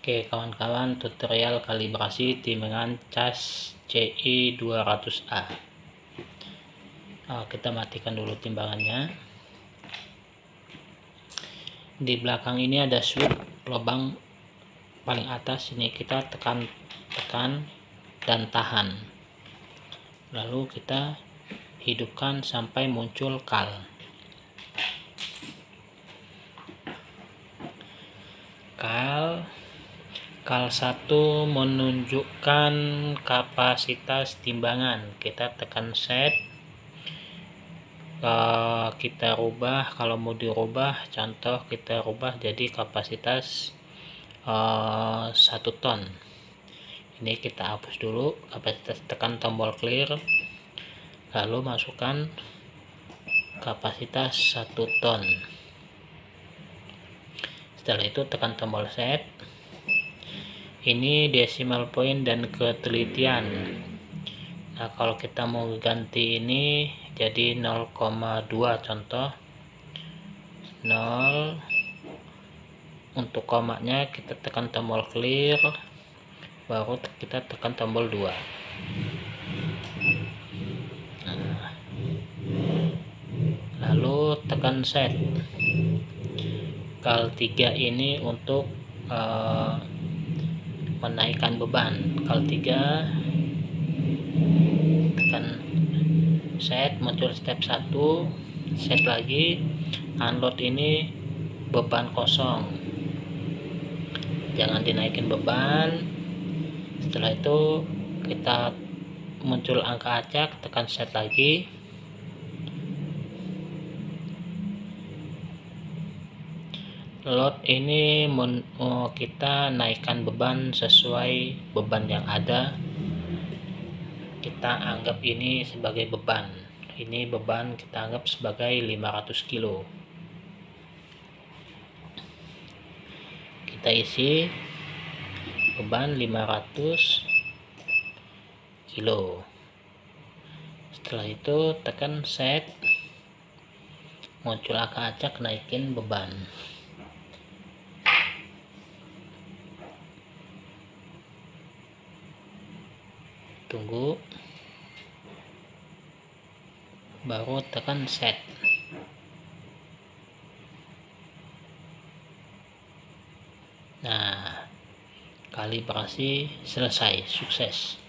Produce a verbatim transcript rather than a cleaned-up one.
Oke kawan-kawan, tutorial kalibrasi timbangan cas C I dua ratus A. Nah, kita matikan dulu timbangannya. Di belakang ini ada switch lubang paling atas, ini kita tekan tekan dan tahan, lalu kita hidupkan sampai muncul kal. Kal Kal satu menunjukkan kapasitas timbangan. Kita tekan set, uh, kita rubah. Kalau mau dirubah, contoh kita rubah jadi kapasitas uh, satu ton. Ini kita hapus dulu kapasitas, tekan tombol clear, lalu masukkan kapasitas satu ton. Setelah itu tekan tombol set. Ini decimal point dan ketelitian. Nah, kalau kita mau ganti ini jadi nol koma dua, contoh nol. Untuk komanya kita tekan tombol clear, baru kita tekan tombol dua. Nah, lalu tekan set. Kal tiga ini untuk uh, menaikkan beban. Kal tiga, tekan set, muncul step satu, set lagi, unload ini beban kosong, jangan dinaikin beban. Setelah itu kita muncul angka acak, tekan set lagi, load ini mau kita naikkan beban sesuai beban yang ada. Kita anggap ini sebagai beban. Ini beban kita anggap sebagai lima ratus kilo. Kita isi beban lima ratus kilo. Setelah itu tekan set, muncul angka acak, naikin beban. Tunggu, baru tekan set. Nah, kalibrasi selesai, sukses.